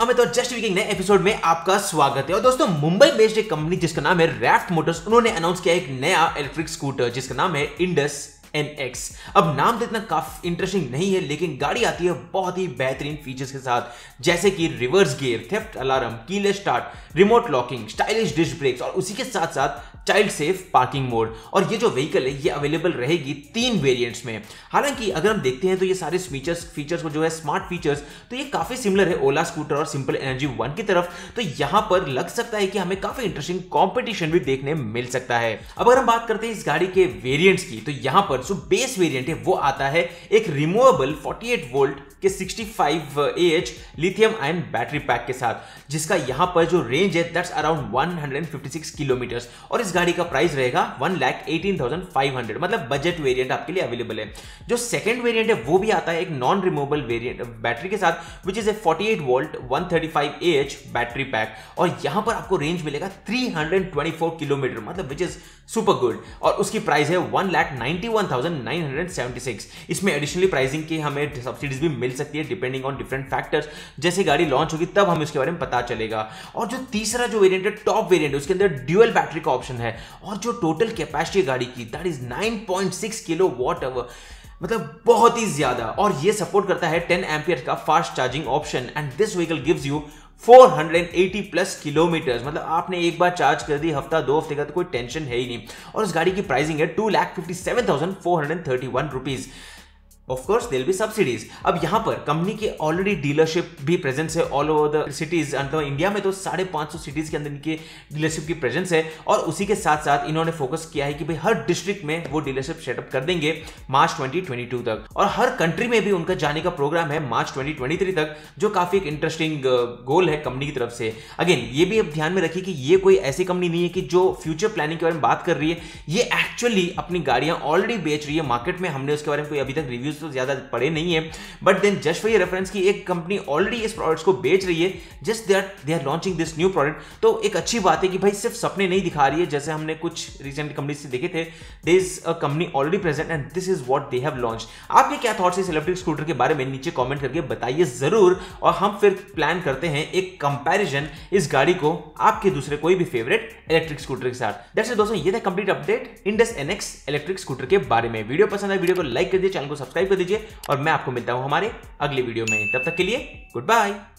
अमित और just week नए episode में आपका स्वागत है। और दोस्तों, मुंबई बेस्ड एक कंपनी जिसका नाम है रैफ्ट मोटर्स, उन्होंने अनाउंस किया एक नया इलेक्ट्रिक स्कूटर जिसका नाम है इंडस NX। अब नाम तो इतना काफी इंटरेस्टिंग नहीं है, लेकिन गाड़ी आती है बहुत ही बेहतरीन फीचर्स के साथ, जैसे कि reverse gear, theft alarm, keyless start, remote locking, stylish disc brakes और उसी के साथ साथ चाइल्ड सेफ पार्किंग मोड। और ये जो व्हीकल है ये अवेलेबल रहेगी 3 वेरिएंट्स में। हालांकि अगर हम देखते हैं तो ये सारे फीचर्स को जो है स्मार्ट फीचर्स, तो ये काफी सिमिलर है ओला स्कूटर और सिंपल एनर्जी 1 की तरफ। तो यहां पर लग सकता है कि हमें काफी इंटरेस्टिंग कंपटीशन भी देखने मिल सकता है। अब अगर हम बात करते हैं इस गाड़ी के वेरिएंट्स की, तो यहां पर जो बेस वेरिएंट है वो आता है एक रिमूवेबल 48 वोल्ट के 65 AH lithium ion battery pack के साथ, जिसका यहां पर जो रेंज है दैट्स अराउंड 156 किलोमीटर्स। और इस गाड़ी का प्राइस रहेगा 1,18,500, मतलब बजट वेरिएंट आपके लिए अवेलेबल है। जो सेकंड वेरिएंट है वो भी आता है एक नॉन रिमूवेबल वेरिएंट बैटरी के साथ, which is a 48 volt 135 AH battery pack. और यहां पर आपको रेंज मिलेगा 324 किलोमीटर, मतलब विच इज सुपर गुड। और उसकी प्राइस है 1,91,976। इसमें एडिशनली प्राइसिंग की हमें सब्सिडीज भी मिल सकती है डिपेंडिंग ऑन डिफरेंट फैक्टर्स। जैसे गाड़ी लॉन्च होगी तब हमें उसके बारे में पता चलेगा। और जो तीसरा जो वेरिएंट है, टॉप वेरिएंट है, उसके अंदर ड्यूअल बैटरी का ऑप्शन है। और जो टोटल कैपेसिटी है गाड़ी की दैट इज 9.6 किलोवाट आवर, मतलब बहुत ही ज्यादा। और ये सपोर्ट करता है 10 एम्पियर का fast charging option. And this vehicle gives you 480 plus kilometres, मतलब आपने एक बार चार्ज कर दी, हफ्ता 2 हफ्ते का तो कोई टेंशन है ही नहीं। और इस गाड़ी की प्राइसिंग है 2,57,431 rupees. Of course there will be subsidies. अब यहां पर कंपनी की ऑलरेडी डीलरशिप भी प्रेजेंस है ऑल ओवर द सिटीज। तो इंडिया में तो 550 सिटीज के अंदर इनके डीलरशिप की प्रेजेंस है। और उसी के साथ साथ इन्होंने फोकस किया है कि भाई हर डिस्ट्रिक्ट में वो डीलरशिप सेटअप कर देंगे मार्च 2022 तक। और हर कंट्री में भी उनका जाने का प्रोग्राम है मार्च 2023 तक, जो काफी एक इंटरेस्टिंग गोल है कंपनी की तरफ से। अगेन ये भी अब ध्यान में रखिए कि ये कोई ऐसी कंपनी नहीं है कि जो फ्यूचर प्लानिंग के बारे में बात कर रही है। ये एक्चुअली अपनी गाड़ियां ऑलरेडी बेच रही है मार्केट में। हमने उसके बारे में कोई अभी तक रिव्यूज तो ज्यादा पड़े नहीं है, बट देन जस्ट फॉर ये रेफरेंस की एक कंपनी ऑलरेडी इस प्रोडक्ट्स को बेच रही है, just that they are launching this new product. तो एक अच्छी बात है कि भाई सिर्फ सपने नहीं दिखा रही है, जैसे हमने कुछ रिसेंट कंपनी से देखे थे। There is a company already present and this is what they have launched. आपके क्या थॉट्स इस इलेक्ट्रिक स्कूटर के बारे में नीचे कमेंट करके बताइए जरूर। और हम फिर प्लान करते हैं एक कंपैरिजन इस गाड़ी को आपके दूसरे कोई भी फेवरेट इलेक्ट्रिक स्कूटर के साथ। दैट्स इट दोस्तों, ये था complete update Indus NX electric scooter के बारे में। वीडियो पसंद है वीडियो को लाइक कर दीजिए, चैनल को सब्सक्राइब कर दीजिए। और मैं आपको मिलता हूं हमारे अगले वीडियो में। तब तक के लिए गुड बाय।